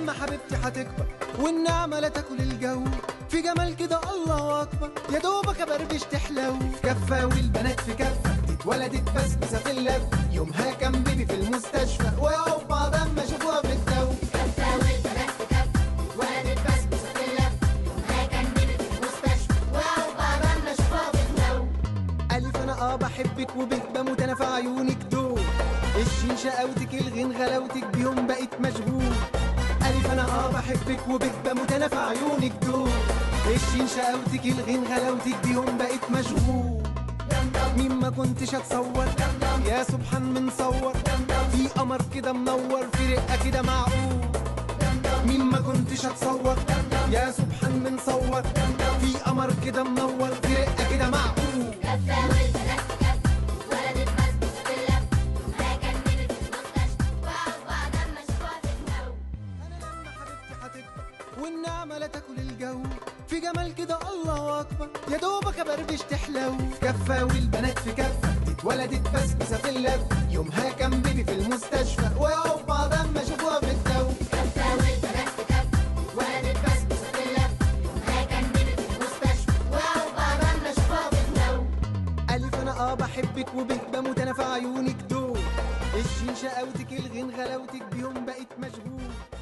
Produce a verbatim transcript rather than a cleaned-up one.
لما حبيبتي هتكبر والنعمة لا تاكل الجو، في جمال كده الله اكبر يا دوبك ابربش تحلو. في كفة والبنات في كفة اتولدت بسبوسة في اللف، يومها كان بيبي في المستشفى ويقعوا بعض اما شافوها في الدو. كفة والبنات في كفة اتولدت بسبوسة في اللف، يومها كان بيبي في المستشفى ويقعوا بعض اما شافوها في الدو. ألف أنا آه بحبك وبه بموت أنا في عيونك دول، الشين شقاوتك الغين غلاوتك بيهم بقيت مشغول. ألف أنا آه بحبك وبه بموت أنا في عيونك دول، الشين شقاوتك الغين غلاوتك بيهم بقيت مشغول. مين ما كنتش اتصور يا سبحان من صور، في قمر كده منور في رقة كده معقول. مين ما كنتش اتصور يا سبحان من صور، في قمر كده منور في رقة كده معقول. كفة والبنات في كفة اتولدت بسبوسة في اللف، يومها كان بيبي في المستشفى وقعوا بعض اما شافوها في الدو. انا لما حبيبتي هتكبر والنعمة لا تاكل الجو، في جمال كده الله اكبر يا دوبك ابربش تحلو. في كفة والبنات في كفة اتولدت بسبوسة في اللف، يومها كان بيبي في المستشفى ويقعوا بعض اما شافوها في الدو. كفة والبنات في كفة اتولدت بسبوسة في اللف، يومها كان بيبي في المستشفى وقعوا بعض اما شافوها في الدو. ألف أنا آه بحبك وبه بموت أنا في عيونك دول، الشين شقاوتك الغين غلاوتك بيهم بقيت مشغول.